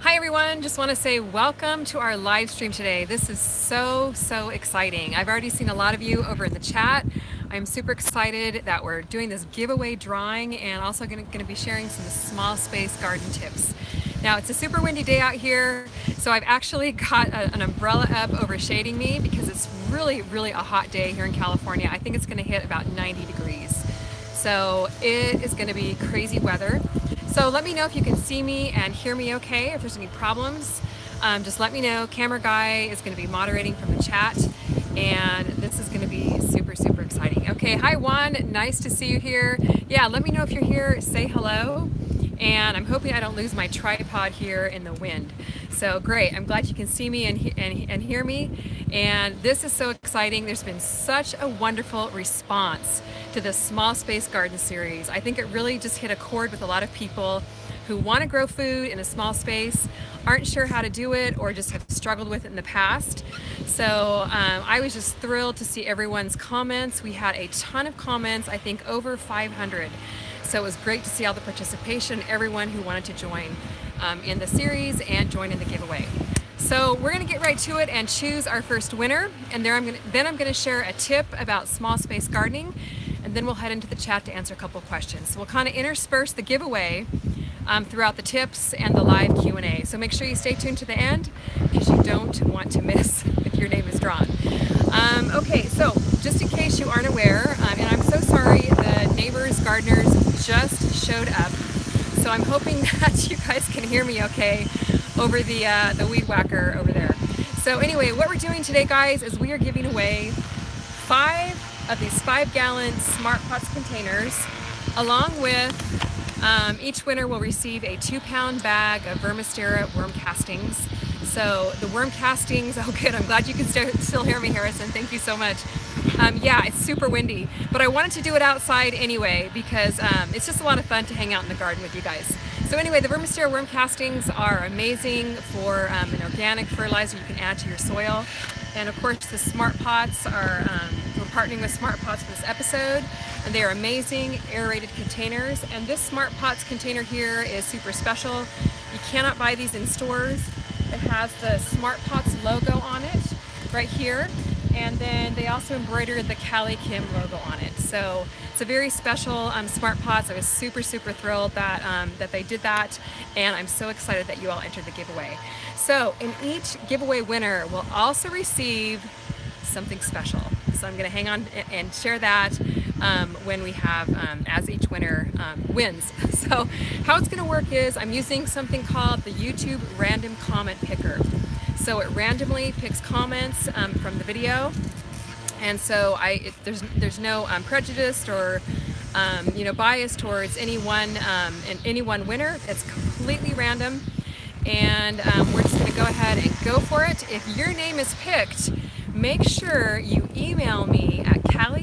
Hi everyone, just want to say welcome to our live stream today. This is so exciting. I've already seen a lot of you over in the chat. I'm super excited that we're doing this giveaway drawing and also going to be sharing some small space garden tips. Now it's a super windy day out here, so I've actually got an umbrella up overshading me because it's really a hot day here in California. I think it's going to hit about 90 degrees. So it is going to be crazy weather. So let me know if you can see me and hear me okay. If there's any problems, just let me know. Camera guy is going to be moderating from the chat, and this is going to be super exciting. Okay, hi Juan, nice to see you here. Yeah, let me know if you're here, say hello. And I'm hoping I don't lose my tripod here in the wind. So great, I'm glad you can see me and hear me. And this is so exciting. There's been such a wonderful response to the Small Space Garden series. I think it really just hit a chord with a lot of people who want to grow food in a small space, aren't sure how to do it, or just have struggled with it in the past. So I was just thrilled to see everyone's comments. We had a ton of comments, I think over 500. So it was great to see all the participation, everyone who wanted to join in the series and join in the giveaway. So we're going to get right to it and choose our first winner, and then I'm going to share a tip about small space gardening, and then we'll head into the chat to answer a couple of questions. So we'll kind of intersperse the giveaway throughout the tips and the live Q&A. So make sure you stay tuned to the end because you don't want to miss if your name is drawn. Okay, so just in case you aren't aware, and I'm so sorry, the neighbors, gardeners just showed up. So I'm hoping that you guys can hear me okay over the weed whacker over there. So anyway, what we're doing today, guys, is we are giving away 5 of these 5-gallon Smart Pots containers, along with each winner will receive a 2-pound bag of Vermsiterra Worm Castings. So the worm castings, oh good, I'm glad you can still hear me, Harrison, thank you so much. Yeah, it's super windy, but I wanted to do it outside anyway because it's just a lot of fun to hang out in the garden with you guys. So anyway, the Vermsiterra Worm Castings are amazing for an organic fertilizer you can add to your soil. And of course the Smart Pots are, we're partnering with Smart Pots for this episode, and they are amazing aerated containers. And this Smart Pots container here is super special. You cannot buy these in stores. It has the Smart Pots logo on it right here, and then they also embroidered the CALIKIM logo on it. So it's a very special Smart Pots. I was super thrilled that that they did that, and I'm so excited that you all entered the giveaway. So in each giveaway winner will also receive something special. So I'm going to hang on and share that when we have, as each winner wins. So how it's going to work is I'm using something called the YouTube Random Comment Picker. So it randomly picks comments from the video, and so there's no prejudice or bias towards any one winner. It's completely random, and we're just going to go ahead and go for it. If your name is picked, make sure you email me at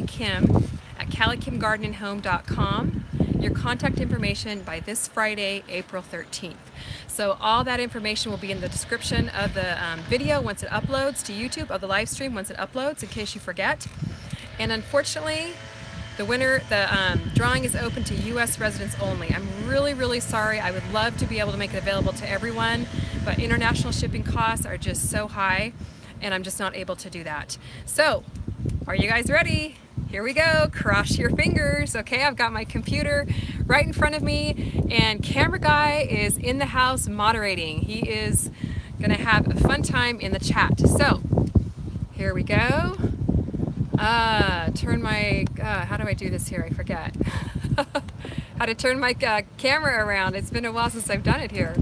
calikimgardenandhome.com your contact information by this Friday, April 13th. So all that information will be in the description of the video once it uploads to YouTube, of the live stream once it uploads, in case you forget. And unfortunately, the drawing is open to U.S. residents only. I'm really sorry. I would love to be able to make it available to everyone, but international shipping costs are just so high, and I'm just not able to do that. So, are you guys ready? Here we go, cross your fingers. Okay, I've got my computer right in front of me, and camera guy is in the house moderating. He is gonna have a fun time in the chat. So, here we go. Turn my, how do I do this here? I forget. How to turn my camera around. It's been a while since I've done it here.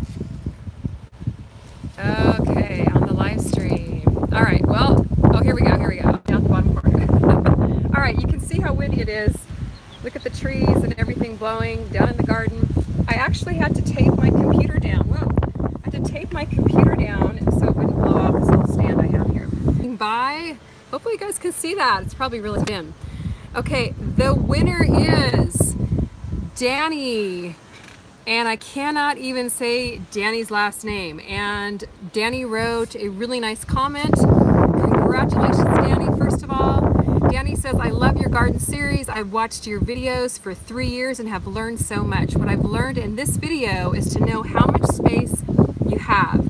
Okay, on the live stream. All right, well, oh, here we go, down the bottom corner. All right, you can see how windy it is. Look at the trees and everything blowing down in the garden. I actually had to tape my computer down. Whoa, I had to tape my computer down so it wouldn't blow off this little stand I have here. Bye. Hopefully you guys can see that. It's probably really dim. Okay, the winner is Danny. And I cannot even say Danny's last name. And Danny wrote a really nice comment. Congratulations, Danny, first of all. Danny says, I love your garden series. I've watched your videos for 3 years and have learned so much. What I've learned in this video is to know how much space you have.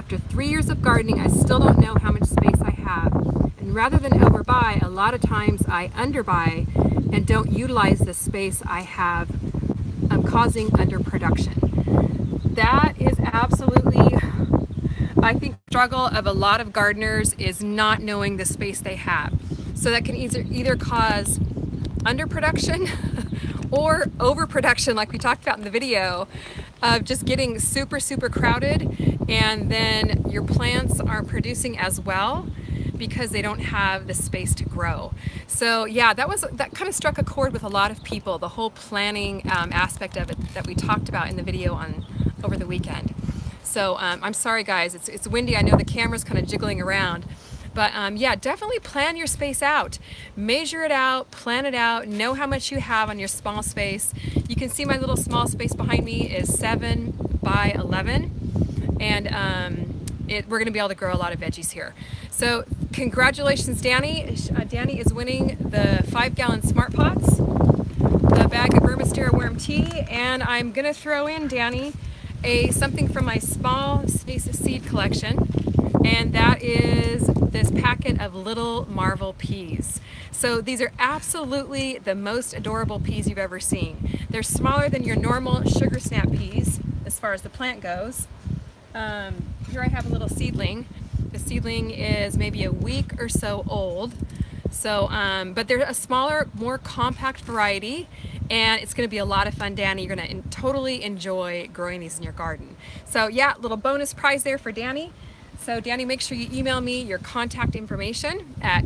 after 3 years of gardening, I still don't know how much space I have. And rather than overbuy, a lot of times I underbuy and don't utilize the space I have, causing underproduction. That is absolutely, I think, the struggle of a lot of gardeners is not knowing the space they have. So that can either cause underproduction or overproduction, like we talked about in the video, of just getting super, super crowded, and then your plants aren't producing as well because they don't have the space to grow. So yeah, that kind of struck a chord with a lot of people, the whole planning aspect of it that we talked about in the video over the weekend. So I'm sorry guys, it's windy. I know the camera's kind of jiggling around. But yeah, definitely plan your space out. Measure it out, plan it out, know how much you have on your small space. You can see my little small space behind me is 7 by 11. And we're gonna be able to grow a lot of veggies here. So congratulations, Danny. Danny is winning the 5-gallon Smart Pots, the bag of Vermsiterra Worm tea, and I'm gonna throw in, Danny, something from my small space seed collection. And that is this packet of little marvel peas. So these are absolutely the most adorable peas you've ever seen. They're smaller than your normal sugar snap peas as far as the plant goes. Here I have a little seedling. The seedling is maybe a week or so old. So, but they're a smaller, more compact variety, and it's going to be a lot of fun, Danny. You're going to totally enjoy growing these in your garden. So yeah, little bonus prize there for Danny. So Danny, make sure you email me your contact information at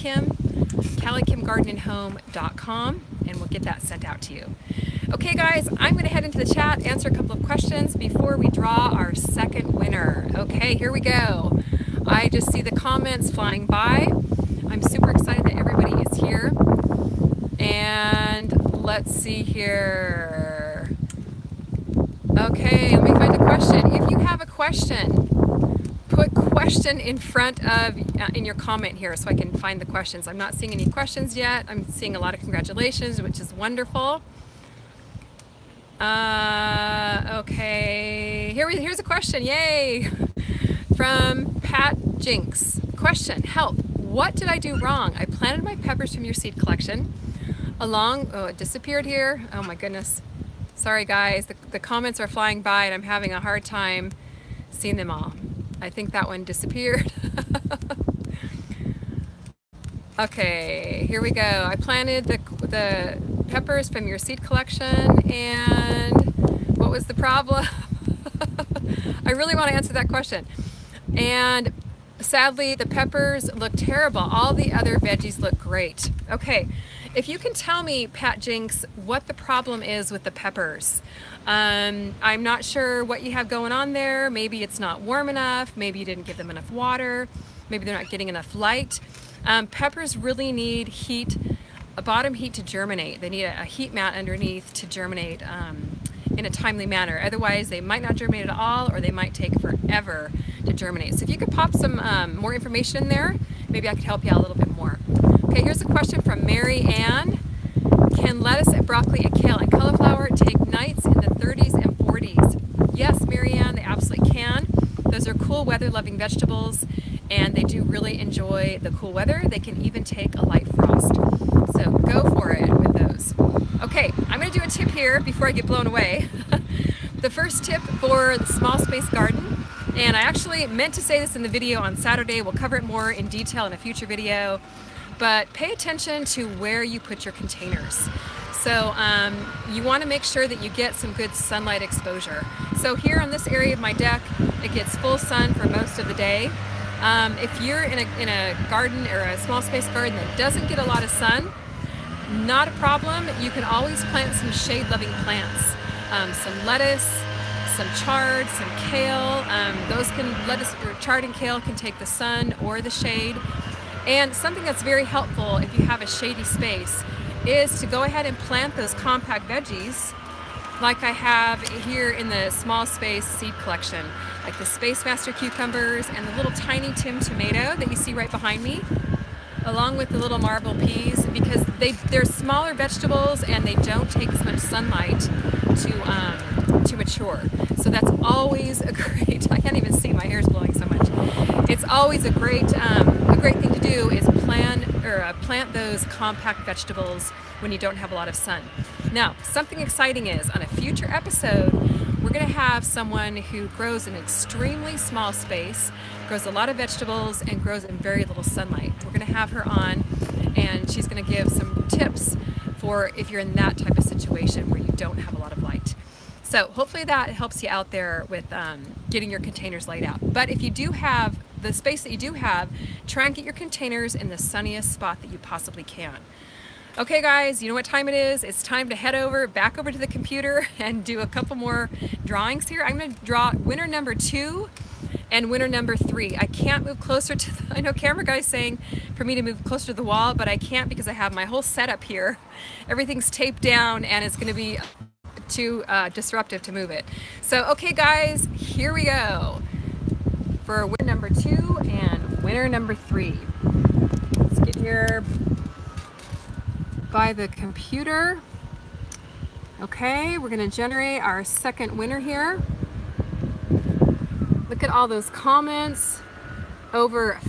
calikimgardenandhome.com, and we'll get that sent out to you. Okay guys, I'm going to head into the chat, answer a couple of questions before we draw our second winner. Okay, here we go. I just see the comments flying by. I'm super excited that everybody is here. And let's see here. Okay, let me find a question. If you have a question, put question in front of, in your comment here so I can find the questions. I'm not seeing any questions yet. I'm seeing a lot of congratulations, which is wonderful. Okay, here's a question, yay! From Pat Jinx. Question, help, what did I do wrong? I planted my peppers from your seed collection along, oh, it disappeared here. Oh my goodness. Sorry guys, the comments are flying by and I'm having a hard time seeing them all. I think that one disappeared. Okay, here we go. I planted the peppers from your seed collection, and what was the problem? I really want to answer that question. And sadly, the peppers look terrible. All the other veggies look great. Okay, if you can tell me, Pat Jinx, what the problem is with the peppers. I'm not sure what you have going on there. Maybe it's not warm enough. Maybe you didn't give them enough water. Maybe they're not getting enough light. Peppers really need heat, a bottom heat to germinate. They need a heat mat underneath to germinate in a timely manner. Otherwise, they might not germinate at all, or they might take forever to germinate. So if you could pop some more information in there, maybe I could help you out a little bit more. Okay, here's a question from Mary Ann. Can lettuce and broccoli and kale and cauliflower take nights in the 30s and 40s? Yes, Mary Ann, they absolutely can. Those are cool weather loving vegetables, and they do really enjoy the cool weather. They can even take a light frost. So go for it with those. Okay, I'm gonna do a tip here before I get blown away. The first tip for the small space garden, and I actually meant to say this in the video on Saturday. We'll cover it more in detail in a future video, but pay attention to where you put your containers. So you want to make sure that you get some good sunlight exposure. So here on this area of my deck, it gets full sun for most of the day. If you're in a garden or a small space garden that doesn't get a lot of sun, not a problem. You can always plant some shade-loving plants. Some lettuce, some chard, some kale. Lettuce or chard and kale can take the sun or the shade. And something that's very helpful if you have a shady space is to go ahead and plant those compact veggies like I have here in the small space seed collection, like the Space Master cucumbers and the little tiny Tim tomato that you see right behind me, along with the little marble peas, because they're smaller vegetables and they don't take as much sunlight to mature. So that's always a great, I can't even see, my hair's blowing. it's always a great thing to do is plant those compact vegetables when you don't have a lot of sun. Now, something exciting is on a future episode, we're going to have someone who grows in an extremely small space, grows a lot of vegetables, and grows in very little sunlight. We're going to have her on, and she's going to give some tips for if you're in that type of situation where you don't have a lot of light. So hopefully that helps you out there with getting your containers laid out. But if you do have the space that you do have, try and get your containers in the sunniest spot that you possibly can. Okay guys, you know what time it is? It's time to head back over to the computer and do a couple more drawings here. I'm going to draw winner number 2 and winner number 3. I can't move closer to I know camera guy's saying for me to move closer to the wall, but I can't because I have my whole setup here. Everything's taped down and it's going to be too disruptive to move it. So okay guys, here we go for winner number 2 and winner number 3. Let's get here by the computer. Okay, we're going to generate our second winner here. Look at all those comments. Over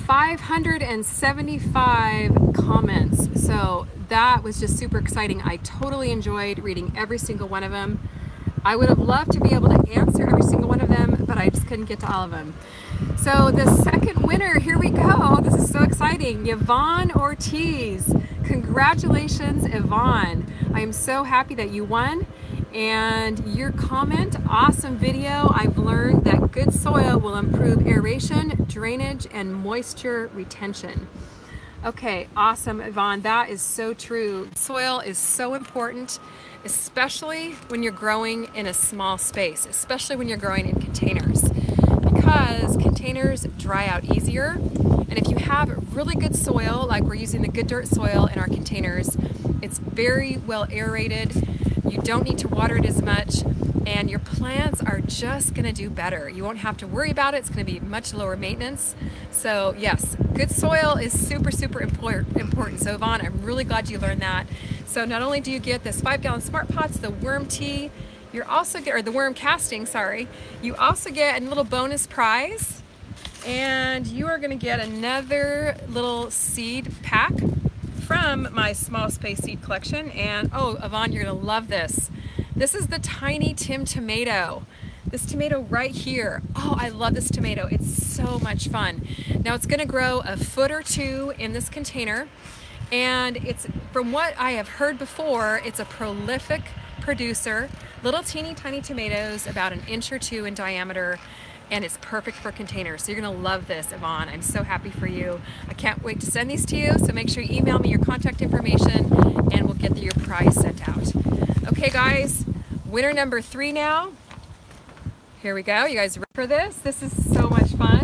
575 comments. So that was just super exciting. I totally enjoyed reading every single one of them. I would have loved to be able to answer every single one of them, but I just couldn't get to all of them. So the second winner, here we go. This is so exciting. Yvonne Ortiz. Congratulations, Yvonne. I am so happy that you won. And your comment, awesome video. I've learned that good soil will improve aeration, drainage, and moisture retention. Okay, awesome, Yvonne. That is so true. Soil is so important, especially when you're growing in a small space, especially when you're growing in containers, because containers dry out easier. And if you have really good soil, like we're using the good dirt soil in our containers, it's very well aerated. You don't need to water it as much, and your plants are just going to do better. You won't have to worry about it. It's going to be much lower maintenance. So yes, good soil is super, super important. So Yvonne, I'm really glad you learned that. So not only do you get this 5-gallon Smart Pots, the worm tea, you're also or the worm casting, sorry, you also get a little bonus prize, and you are going to get another little seed pack from my small space seed collection. And oh, Yvonne, you're going to love this. This is the Tiny Tim tomato. This tomato right here. Oh, I love this tomato. It's so much fun. Now it's going to grow a foot or 2 in this container, and it's, from what I have heard before, it's a prolific producer. Little teeny tiny tomatoes, about 1 inch or 2 in diameter, and it's perfect for containers. So you're gonna love this, Yvonne. I'm so happy for you. I can't wait to send these to you, so make sure you email me your contact information and we'll get your prize sent out. Okay guys, winner number 3 now. Here we go. You guys ready for this? This is so much fun.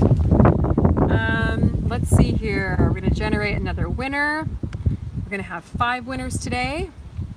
Let's see here. We're gonna generate another winner. We're gonna have 5 winners today.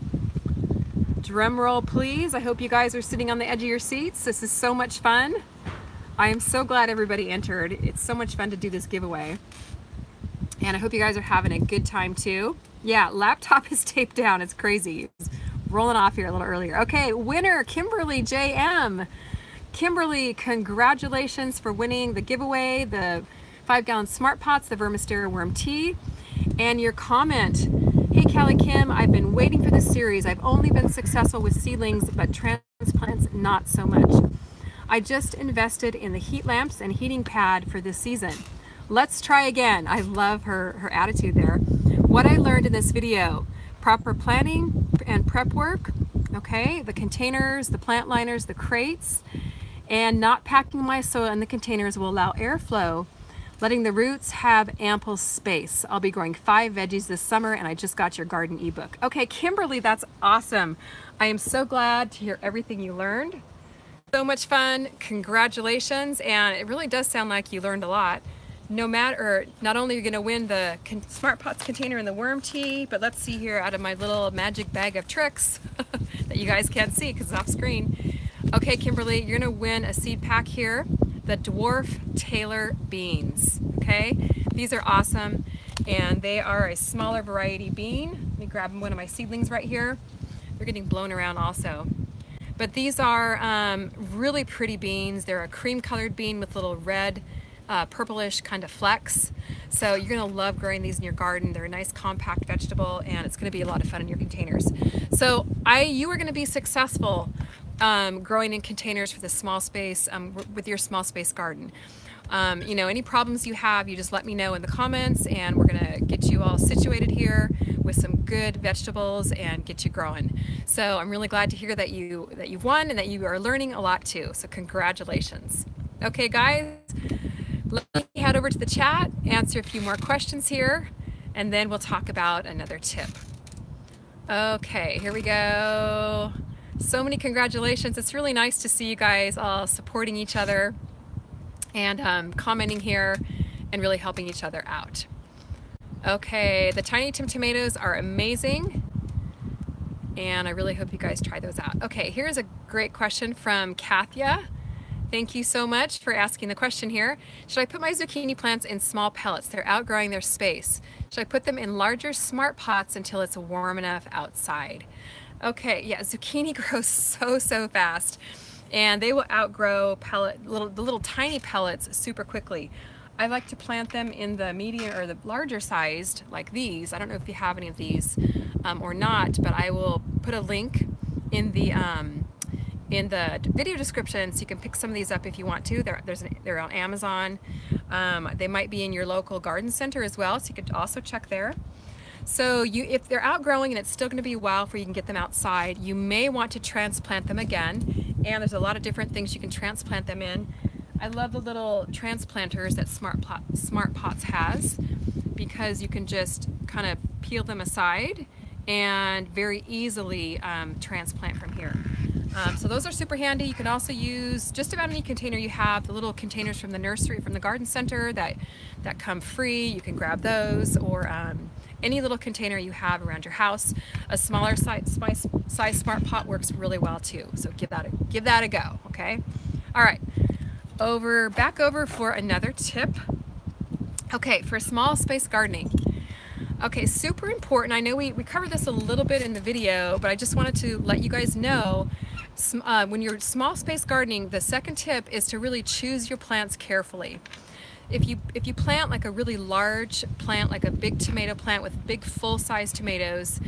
Drum roll, please. I hope you guys are sitting on the edge of your seats. This is so much fun. I am so glad everybody entered. It's so much fun to do this giveaway. And I hope you guys are having a good time too. Yeah, laptop is taped down. It's crazy. It's rolling off here a little earlier. Okay, winner, Kimberly JM. Kimberly, congratulations for winning the giveaway, the 5-gallon Smart Pots, the Vermsiterra Worm Tea, and your comment. Hey CALIKIM, I've been waiting for this series. I've only been successful with seedlings, but transplants not so much. I just invested in the heat lamps and heating pad for this season. Let's try again. I love her attitude there. What I learned in this video: proper planning and prep work, okay, the containers, the plant liners, the crates, and not packing my soil in the containers will allow airflow, letting the roots have ample space. I'll be growing 5 veggies this summer, and I just got your garden ebook. Okay, Kimberly, that's awesome. I am so glad to hear everything you learned. So much fun. Congratulations. And it really does sound like you learned a lot. No matter, not only are you going to win the Smart Pots container and the worm tea, but let's see here out of my little magic bag of tricks that you guys can't see because it's off screen. Okay, Kimberly, you're going to win a seed pack here, the Dwarf Taylor beans. Okay, these are awesome, and they are a smaller variety bean. Let me grab one of my seedlings right here. They're getting blown around also. But these are really pretty beans. They're a cream colored bean with little red purplish kind of flecks. So you're gonna love growing these in your garden. They're a nice compact vegetable, and it's gonna be a lot of fun in your containers. So you are gonna be successful growing in containers for the small space, with your small space garden. You know, any problems you have, you just let me know in the comments, and we're gonna get you all situated here with some good vegetables and get you growing. So I'm really glad to hear that you've won and that you are learning a lot too. So congratulations. Okay, guys, let me head over to the chat, answer a few more questions here, and then we'll talk about another tip. Okay, here we go. So many congratulations. It's really nice to see you guys all supporting each other and commenting here and really helping each other out. Okay, the Tiny Tim tomatoes are amazing, and I really hope you guys try those out. Okay, here's a great question from Kathia. Thank you so much for asking the question here. Should I put my zucchini plants in small pellets? They're outgrowing their space. Should I put them in larger smart pots until it's warm enough outside? Okay, yeah, zucchini grows so fast, and they will outgrow the little tiny pellets super quickly. I like to plant them in the medium or the larger sized, like these. I don't know if you have any of these or not, but I will put a link in the video description so you can pick some of these up if you want to. They're on Amazon. They might be in your local garden center as well, so you could also check there. So if they're outgrowing and it's still going to be a while before you can get them outside, you may want to transplant them again. And there's a lot of different things you can transplant them in. I love the little transplanters that Smart Pots has, because you can just kind of peel them aside and very easily transplant from here. So those are super handy. You can also use just about any container you have. The little containers from the nursery, from the garden center that come free, you can grab those, or any little container you have around your house. A smaller size Smart Pot works really well too. So give that a go, okay? All right, back over for another tip. Okay, for small space gardening. Okay, super important. I know we covered this a little bit in the video, but I just wanted to let you guys know, when you're small space gardening, the second tip is to really choose your plants carefully. If you plant like a really large plant, like a big tomato plant with big full-size tomatoes,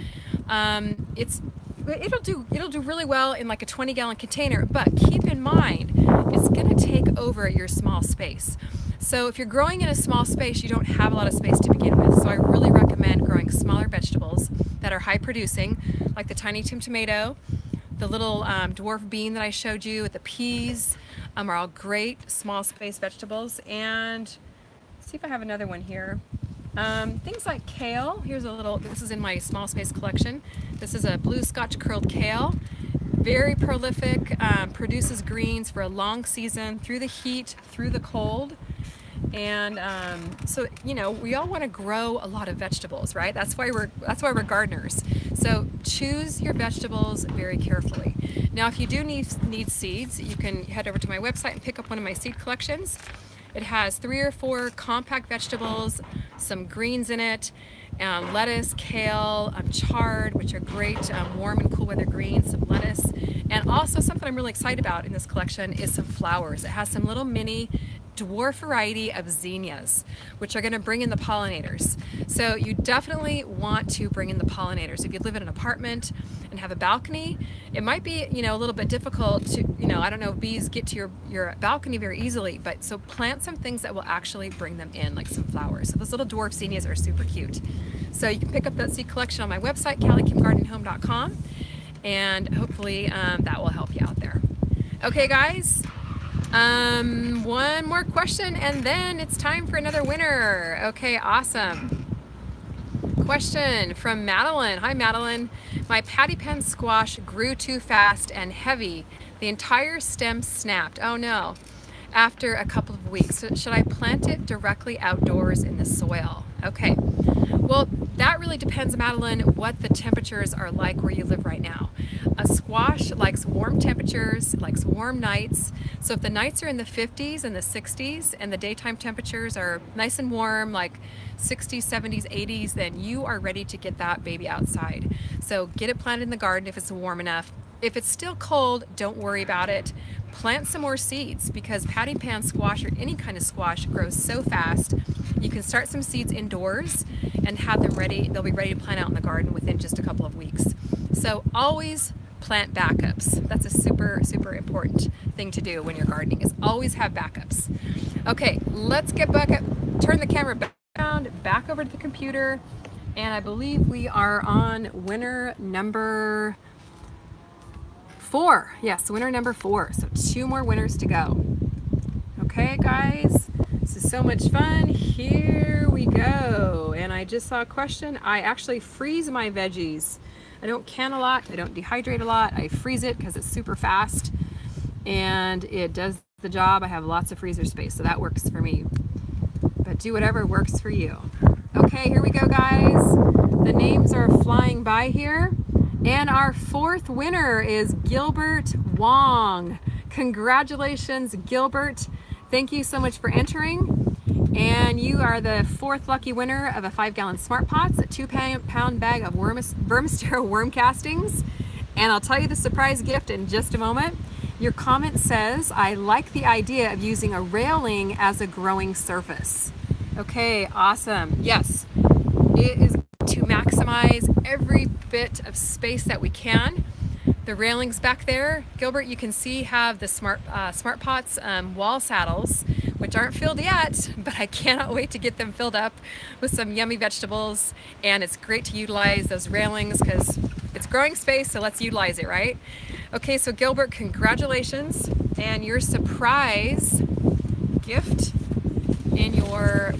it'll do really well in like a 20-gallon container, but keep in mind it's going to take over your small space. So if you're growing in a small space, you don't have a lot of space to begin with. So I really recommend growing smaller vegetables that are high producing, like the Tiny Tim tomato, the little dwarf bean that I showed you, the peas, are all great small space vegetables. And let's see if I have another one here. Things like kale. This is in my small space collection. This is a blue Scotch curled kale. Very prolific, produces greens for a long season, through the heat, through the cold. And so, you know, we all want to grow a lot of vegetables, right? That's why we're gardeners. So choose your vegetables very carefully. Now, if you do need seeds, you can head over to my website and pick up one of my seed collections. It has 3 or 4 compact vegetables, some greens in it, lettuce, kale, chard, which are great warm and cool weather greens, some lettuce, and also something I'm really excited about in this collection is some flowers. It has some little mini dwarf variety of zinnias, which are going to bring in the pollinators. So you definitely want to bring in the pollinators. If you live in an apartment and have a balcony, it might be, you know, a little bit difficult to, you know, I don't know if bees get to your balcony very easily, but so plant some things that will actually bring them in, like some flowers. So those little dwarf zinnias are super cute. So you can pick up that seed collection on my website, CALIKIMGardenHome.com, and hopefully that will help you out there. Okay, guys. One more question and then it's time for another winner. Okay, awesome. Question from Madeline. Hi, Madeline. My patty pan squash grew too fast and heavy. The entire stem snapped. Oh no. After a couple of weeks. So should I plant it directly outdoors in the soil? Okay. Well, that really depends, Madeline, what the temperatures are like where you live right now. A squash likes warm temperatures, it likes warm nights. So if the nights are in the 50s and the 60s and the daytime temperatures are nice and warm, like 60s, 70s, 80s, then you are ready to get that baby outside. So get it planted in the garden if it's warm enough. If it's still cold, don't worry about it. Plant some more seeds, because patty pan squash or any kind of squash grows so fast. You can start some seeds indoors and have them ready. They'll be ready to plant out in the garden within just a couple of weeks. So always plant backups. That's a super, super important thing to do when you're gardening, is always have backups. Okay, let's get back up, turn the camera back over to the computer, and I believe we are on winner number 4. Yes, winner number 4. So 2 more winners to go. Okay, guys, this is so much fun. Here we go. And I just saw a question. I actually freeze my veggies. I don't can a lot. I don't dehydrate a lot. I freeze it because it's super fast and it does the job. I have lots of freezer space, so that works for me. But do whatever works for you. Okay, here we go, guys. The names are flying by here. And our 4th winner is Gilbert Wong. Congratulations, Gilbert. Thank you so much for entering. And you are the 4th lucky winner of a 5-gallon Smart Pots, a 2-pound bag of Vermsiterra Worm Castings. And I'll tell you the surprise gift in just a moment. Your comment says, I like the idea of using a railing as a growing surface. Okay, awesome. Yes, it is to maximize every bit of space that we can. The railings back there, Gilbert, you can see have the Smart Pots wall saddles, which aren't filled yet, but I cannot wait to get them filled up with some yummy vegetables. And it's great to utilize those railings because it's growing space, so let's utilize it, right? Okay, so Gilbert, congratulations. And your surprise gift in your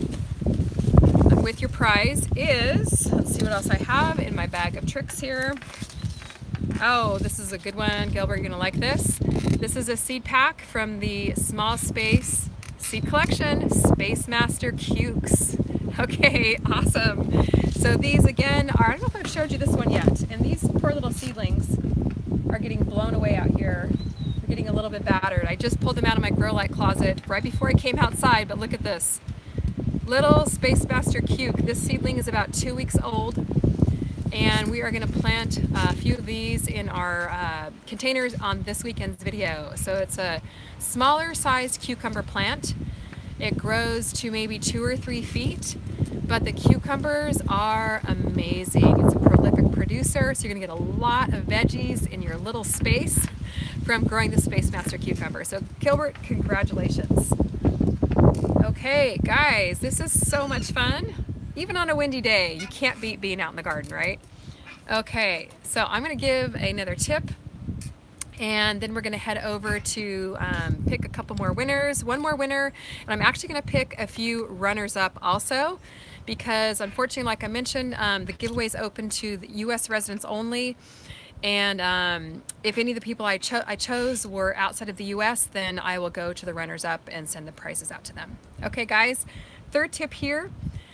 with your prize is, let's see what else I have in my bag of tricks here. Oh, this is a good one. Gilbert, you're gonna like this. This is a seed pack from the Small Space Seed Collection, Space Master Cukes. Okay, awesome. So these again are, I don't know if I've showed you this one yet, and these poor little seedlings are getting blown away out here. They're getting a little bit battered. I just pulled them out of my grow light closet right before I came outside, but look at this. Little Space Master Cuke. This seedling is about 2 weeks old, and we are going to plant a few of these in our containers on this weekend's video. So it's a smaller sized cucumber plant. It grows to maybe 2 or 3 feet, but the cucumbers are amazing. It's a prolific producer, so you're going to get a lot of veggies in your little space from growing the Space Master cucumber. So Gilbert, congratulations. Okay, guys, this is so much fun. Even on a windy day, you can't beat being out in the garden, right? Okay, so I'm going to give another tip, and then we're going to head over to pick a couple more winners, one more winner, and I'm actually going to pick a few runners-up also, because unfortunately, like I mentioned, the giveaway is open to the U.S. residents only. And if any of the people I chose were outside of the US, then I will go to the runners-up and send the prizes out to them. Okay, guys, 3rd tip here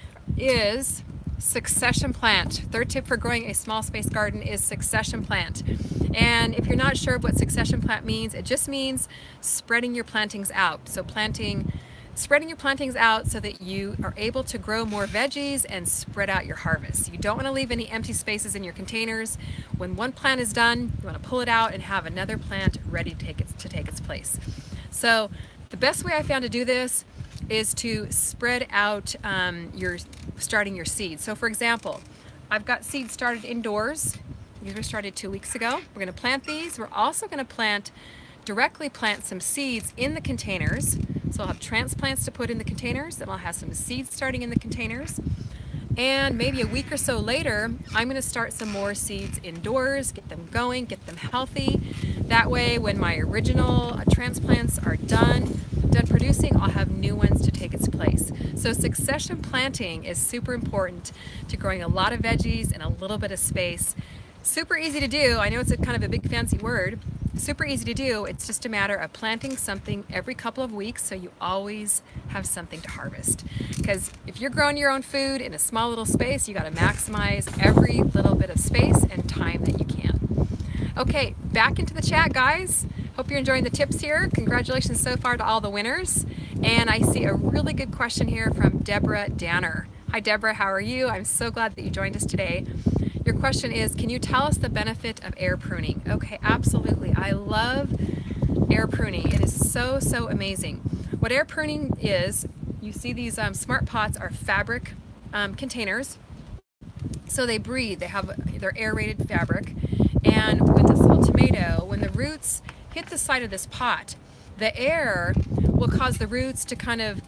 is succession plant. 3rd tip for growing a small space garden is succession plant. And if you're not sure what succession plant means, it just means spreading your plantings out. So spreading your plantings out so that you are able to grow more veggies and spread out your harvest. You don't want to leave any empty spaces in your containers. When one plant is done, you want to pull it out and have another plant ready to take its place. So the best way I found to do this is to spread out starting your seeds. So for example, I've got seeds started indoors. These were started 2 weeks ago. We're going to plant these. We're also going to directly plant some seeds in the containers. So I'll have transplants to put in the containers, then I'll have some seeds starting in the containers. And maybe a week or so later, I'm going to start some more seeds indoors, get them going, get them healthy. That way, when my original transplants are done producing, I'll have new ones to take its place. So succession planting is super important to growing a lot of veggies in a little bit of space. Super easy to do. I know it's kind of a big fancy word. Super easy to do. It's just a matter of planting something every couple of weeks so you always have something to harvest. Because if you're growing your own food in a small little space, you got to maximize every little bit of space and time that you can. Okay, back into the chat, guys. Hope you're enjoying the tips here. Congratulations so far to all the winners. And I see a really good question here from Deborah Danner. Hi, Deborah. How are you? I'm so glad that you joined us today. Your question is, can you tell us the benefit of air pruning? Okay, absolutely. I love air pruning. It is so, so amazing. What air pruning is, you see these smart pots are fabric containers. So they breathe, they're aerated fabric. And with this little tomato, when the roots hit the side of this pot, the air will cause the roots to kind of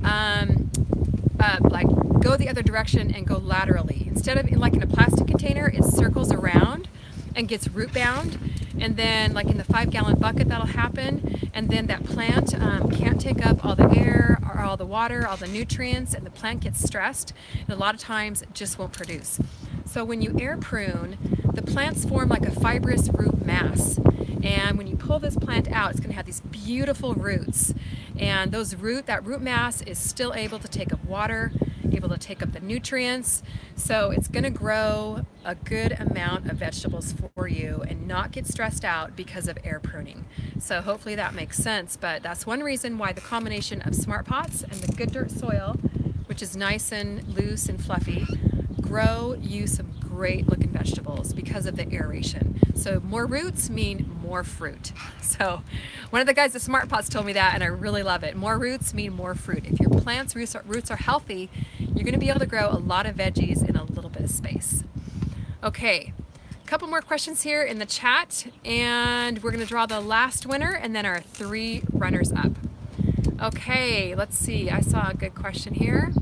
like go the other direction and go laterally. Instead of like in a plastic container, it circles around and gets root bound. And then like in the 5-gallon bucket, that'll happen. And then that plant can't take up all the air or all the water, all the nutrients, and the plant gets stressed. And a lot of times it just won't produce. So when you air prune, the plants form like a fibrous root mass. And when you pull this plant out, it's going to have these beautiful roots. And that root mass is still able to take up water, able to take up the nutrients. So it's going to grow a good amount of vegetables for you and not get stressed out because of air pruning. So hopefully that makes sense. But that's one reason why the combination of smart pots and the good dirt soil, which is nice and loose and fluffy, grow you some great looking vegetables because of the aeration. So more roots mean more fruit. So one of the guys at Smart Pots told me that, and I really love it. More roots mean more fruit. If your plant's roots are healthy, you're going to be able to grow a lot of veggies in a little bit of space. Okay, a couple more questions here in the chat, and we're going to draw the last winner and then our 3 runners up. Okay, let's see. I saw a good question here.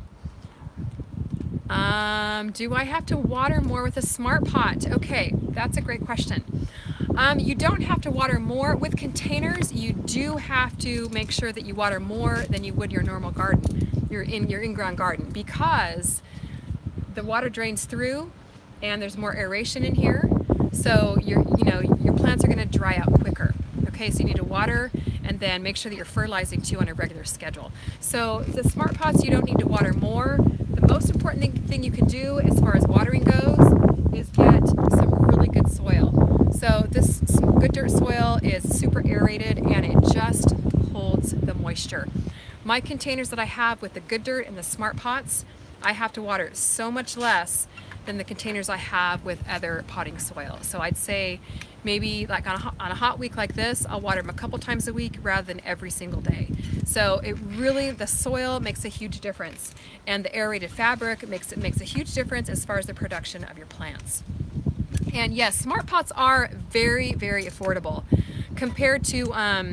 Do I have to water more with a smart pot? Okay, that's a great question. You don't have to water more. With containers, you do have to make sure that you water more than you would your normal garden, your in-ground garden, because the water drains through and there's more aeration in here. So your plants are going to dry out quicker. Okay, so you need to water and then make sure that you're fertilizing too on a regular schedule. So the smart pots, you don't need to water more. The most important thing you can do as far as watering goes is get some really good soil. So this good dirt soil is super aerated and it just holds the moisture. My containers that I have with the good dirt and the smart pots, I have to water so much less than the containers I have with other potting soil. So I'd say maybe like on a hot week like this, I'll water them a couple times a week rather than every single day. So the soil makes a huge difference, and the aerated fabric makes a huge difference as far as the production of your plants. And yes, smart pots are very, very affordable compared to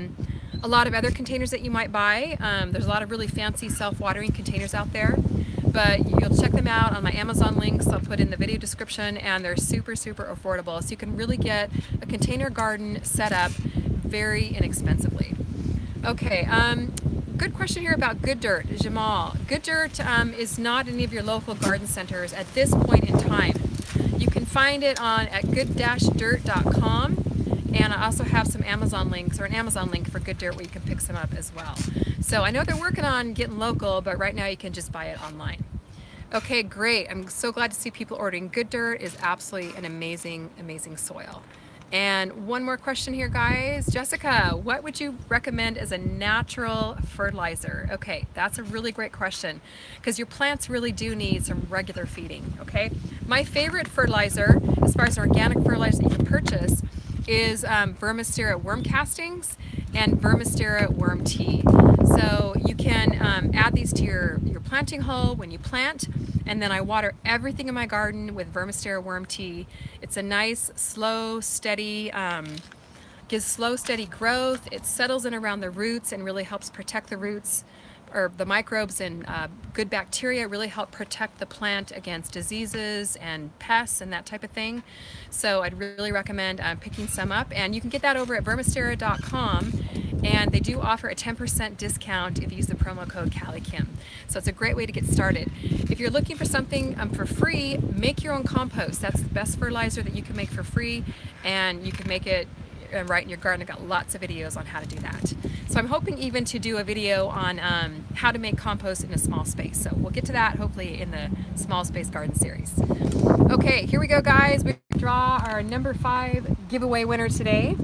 a lot of other containers that you might buy. There's a lot of really fancy self-watering containers out there, but you'll check them out on my Amazon links I'll put in the video description, and they're super, super affordable. So you can really get a container garden set up very inexpensively. Okay, good question here about good dirt, Jamal. Good dirt is not any of your local garden centers at this point in time. You can find it at good-dirt.com. And I also have some Amazon links, or an Amazon link for good dirt where you can pick some up as well. So I know they're working on getting local, but right now you can just buy it online. Okay, great. I'm so glad to see people ordering. Good dirt is absolutely an amazing, amazing soil. And one more question here, guys. Jessica, what would you recommend as a natural fertilizer? Okay, that's a really great question because your plants really do need some regular feeding, okay? My favorite fertilizer, as far as organic fertilizer that you can purchase, is Vermsiterra Worm Castings and Vermsiterra Worm Tea. So you can add these to your planting hole when you plant, and then I water everything in my garden with Vermsiterra Worm Tea. It's a nice, slow, steady, gives slow, steady growth. It settles in around the roots and really helps protect the roots, or the microbes and good bacteria really help protect the plant against diseases and pests and that type of thing. So I'd really recommend picking some up, and you can get that over at vermsiterra.com, and they do offer a 10% discount if you use the promo code CALIKIM. So it's a great way to get started. If you're looking for something for free, make your own compost. That's the best fertilizer that you can make for free, and you can make it right in your garden. I've got lots of videos on how to do that. So I'm hoping even to do a video on how to make compost in a small space. So we'll get to that hopefully in the small space garden series. Okay, here we go, guys. We draw our number 5 giveaway winner today.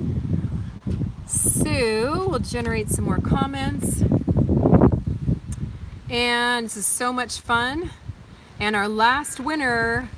Sue will generate some more comments. And this is so much fun. And our last winner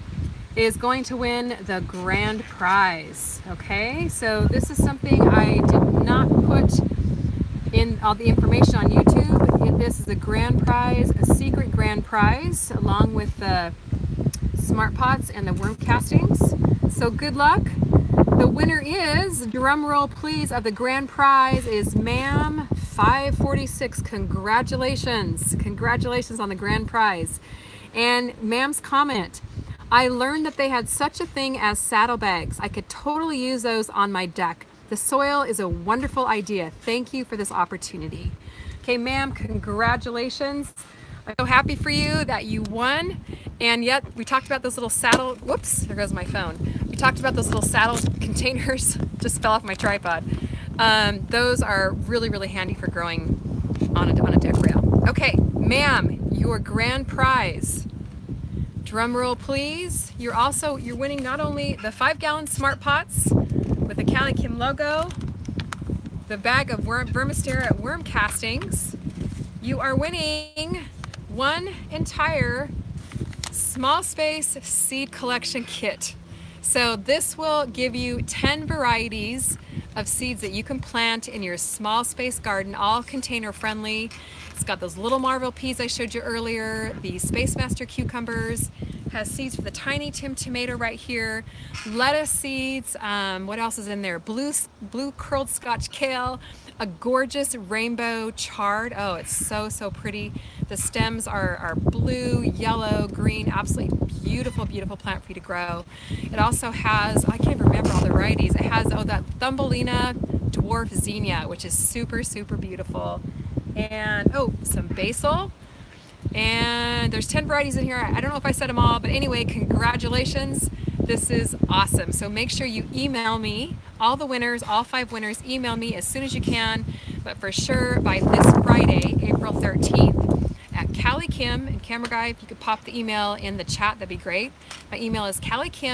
is going to win the grand prize. Okay, so this is something I did not put in all the information on YouTube. This is a grand prize, a secret grand prize, along with the smart pots and the worm castings. So good luck. The winner is, drum roll please, of the grand prize is Ma'am 546. Congratulations. Congratulations on the grand prize. And Ma'am's comment, I learned that they had such a thing as saddlebags. I could totally use those on my deck. The soil is a wonderful idea. Thank you for this opportunity. Okay, ma'am, congratulations. I'm so happy for you that you won. And yet, we talked about those little saddle, whoops, there goes my phone. We talked about those little saddle containers, just fell off my tripod. Those are really, really handy for growing on a deck rail. Okay, ma'am, your grand prize. Drum roll, please. You're winning not only the 5-gallon smart pots with the CALIKIM logo, the bag of Vermsiterra Worm Castings. You are winning one entire small space seed collection kit. So this will give you 10 varieties of seeds that you can plant in your small space garden, all container friendly. It's got those little marvel peas I showed you earlier, the Space Master cucumbers, has seeds for the tiny Tim tomato right here, lettuce seeds, what else is in there? Blue curled Scotch kale, a gorgeous rainbow chard. Oh, it's so, so pretty. The stems are blue, yellow, green, absolutely beautiful, beautiful plant for you to grow. It also has, I can't remember all the varieties. It has, that Thumbelina dwarf zinnia, which is super, super beautiful. And, some basil. And there's 10 varieties in here. I don't know if I said them all, but anyway, congratulations. This is awesome. So make sure you email me, all the winners, all 5 winners, email me as soon as you can, but for sure by this Friday, April 13th at CALIKIM. And camera guy, if you could pop the email in the chat, that'd be great. My email is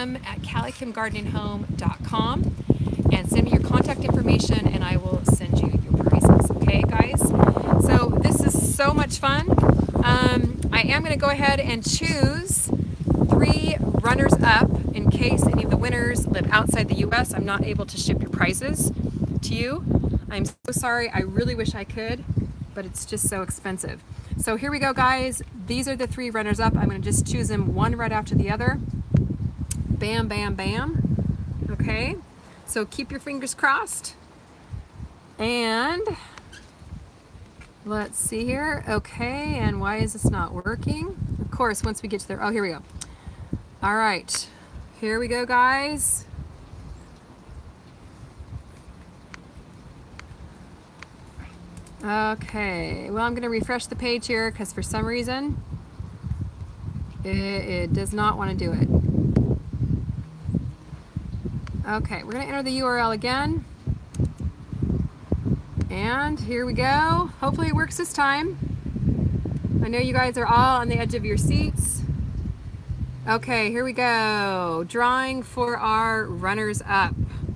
calikim@calikimgardeninghome.com, and send me your contact information and I will send you your prizes. Okay, guys? So this is so much fun. I am going to go ahead and choose 3 runners up in case any of the winners live outside the US. I'm not able to ship your prizes to you. I'm so sorry. I really wish I could, but it's just so expensive. So here we go, guys. These are the 3 runners up. I'm going to just choose them one right after the other. Bam, bam, bam. Okay. So keep your fingers crossed. And let's see here. Okay, and why is this not working? Of course, once we get to there. Oh, here we go. All right, here we go, guys. Okay, well, I'm going to refresh the page here because for some reason it does not want to do it. Okay, we're going to enter the URL again. And here we go. Hopefully it works this time. I know you guys are all on the edge of your seats. Okay, here we go. Drawing for our runners up.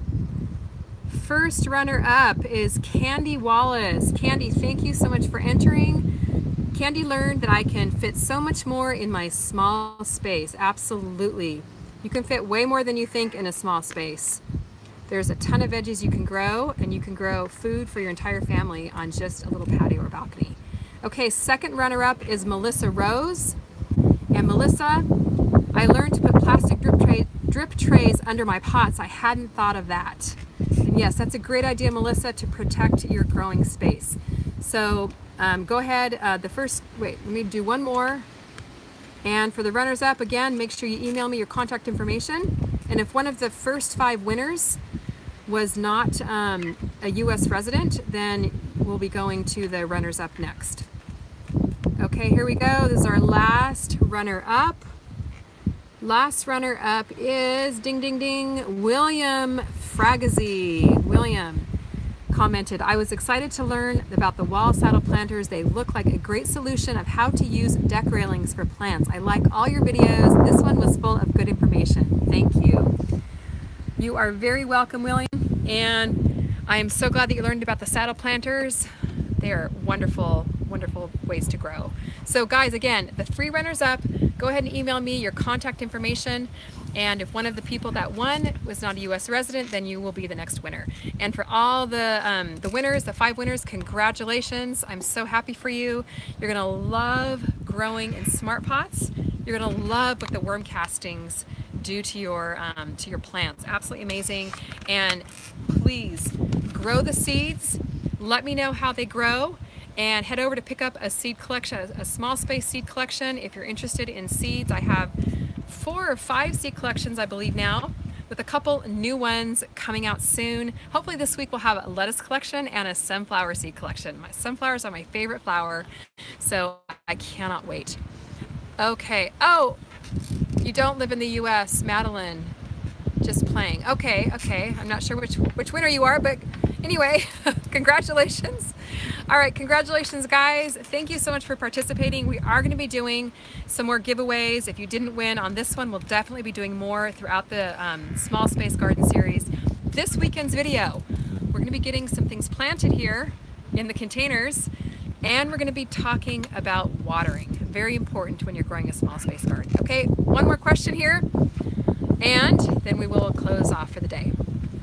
First runner up is Candy Wallace. Candy, thank you so much for entering. Candy learned that I can fit so much more in my small space. Absolutely. You can fit way more than you think in a small space. There's a ton of veggies you can grow, and you can grow food for your entire family on just a little patio or balcony. Okay, second runner-up is Melissa Rose. And Melissa, I learned to put plastic drip trays under my pots. I hadn't thought of that. And yes, that's a great idea, Melissa, to protect your growing space. So go ahead, let me do one more. And for the runners-up, again, make sure you email me your contact information. And if one of the first 5 winners was not a U.S. resident, then we'll be going to the runners-up next. Okay, here we go. This is our last runner-up. Last runner-up is, ding, ding, ding, William Fragazy. William commented, I was excited to learn about the wall saddle planters. They look like a great solution of how to use deck railings for plants. I like all your videos. This one was full of good information. Thank you. You are very welcome, William. And I am so glad that you learned about the saddle planters. They are wonderful, wonderful ways to grow. So guys, again, the 3 runners up, go ahead and email me your contact information. And if one of the people that won was not a U.S. resident, then you will be the next winner. And for all the winners, the 5 winners, congratulations. I'm so happy for you. You're gonna love growing in smart pots. You're gonna love what the worm castings do to your plants. Absolutely amazing. And please grow the seeds. Let me know how they grow. And head over to pick up a seed collection, a small space seed collection. If you're interested in seeds, I have 4 or 5 seed collections, I believe now, with a couple new ones coming out soon. Hopefully this week we'll have a lettuce collection and a sunflower seed collection. My sunflowers are my favorite flower, so I cannot wait. Okay, oh, you don't live in the US, Madeline. Just playing. Okay, I'm not sure which winner you are, but anyway, congratulations. All right, congratulations, guys. Thank you so much for participating. We are going to be doing some more giveaways. If you didn't win on this one, we'll definitely be doing more throughout the Small Space Garden series. This weekend's video, we're going to be getting some things planted here in the containers, and we're going to be talking about watering. Very important when you're growing a small space garden. Okay, one more question here, and then we will close off for the day.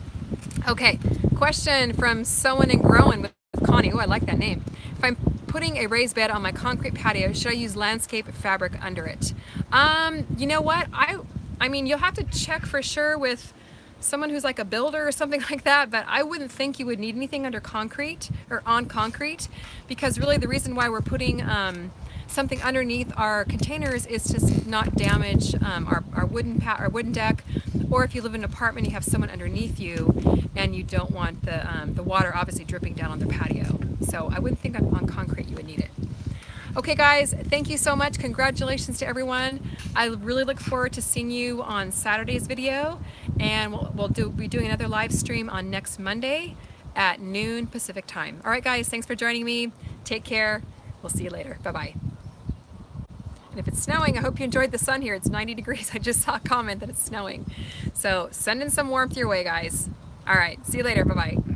Okay, question from Sowing and Growing with Connie. Oh, I like that name. If I'm putting a raised bed on my concrete patio, should I use landscape fabric under it? You know what? I mean, you'll have to check for sure with someone who's like a builder or something like that, but I wouldn't think you would need anything under concrete or on concrete, because really the reason why we're putting something underneath our containers is to not damage our wooden deck, or if you live in an apartment, you have someone underneath you and you don't want the water obviously dripping down on the patio. So I wouldn't think on concrete you would need it. Okay guys, thank you so much. Congratulations to everyone. I really look forward to seeing you on Saturday's video, and we'll be doing another live stream on next Monday at noon Pacific time. All right guys, thanks for joining me. Take care. We'll see you later. Bye-bye. And if it's snowing, I hope you enjoyed the sun here. It's 90 degrees. I just saw a comment that it's snowing. So send in some warmth your way, guys. All right, see you later. Bye-bye.